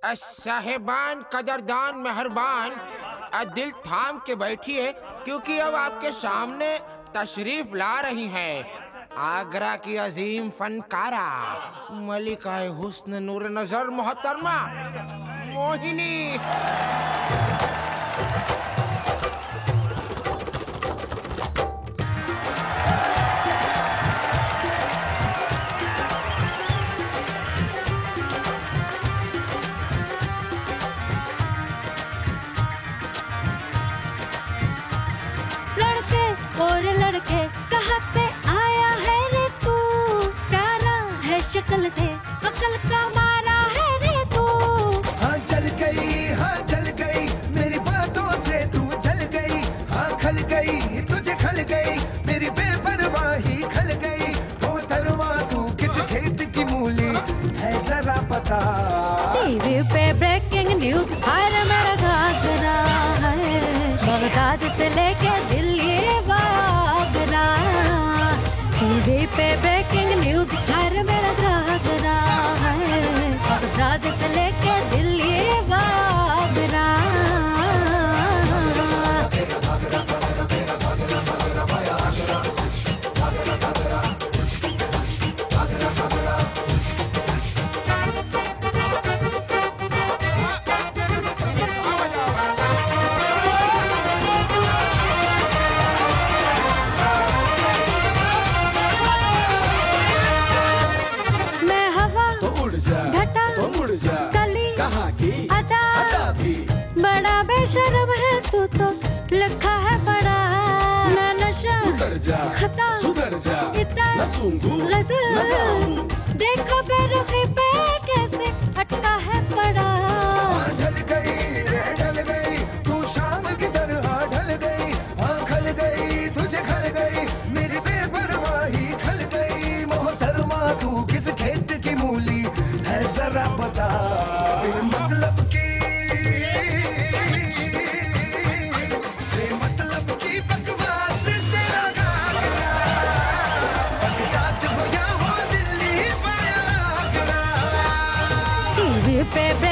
साहेबान, कदरदान, मेहरबान, दिल थाम के बैठिए, क्योंकि अब आपके सामने तशरीफ ला रही हैं आगरा की अजीम फनकारा मलिकाए हुस्न नूर नजर मोहतरमा मोहिनी। लड़के और लड़के कहाँ से आया है रे तू, प्यारा है शक्ल से अकल का मारा है रे तू। हाँ चल गई मेरी बातों से तू चल गई, हाँ खल गई तुझे खल गई मेरी बेपरवाही खल गई। मोहतरमा तू किस खेत की मूली है जरा पता। टीवी पे ब्रेकिंग न्यूज हर मेरा घाघरा है, बगदाद से लेके दिल्ली आगरा। टीवी पे ब्रेकिंग न्यूज हर मेरा घाघरा है, बगदाद से लेके दिल्ली आगरा। मैं हवा तो उड़ जा घटा तो मुड़ जा, कली कहाँ की अदा अदा भी। बड़ा बेशर्म है तू तो लिखा है बड़ा। मैं नशा उतर जा खता सुधर जा, इतर न सूंघू न नजर गाऊं। देखो बेरुखी पे कैसे अटका है पड़ा। हाँ ढल गई तू शाम की तरह ढल गई, हाँ खल गई तुझे खल गई मेरी बेपरवाही खल गई। मोहतरमा तू किस खेत की मूली है जरा पता। बेमतलब की बकवास तेरा घाघरा, बगदाद हो या हो दिल्ली पाया आगरा। टीवी पे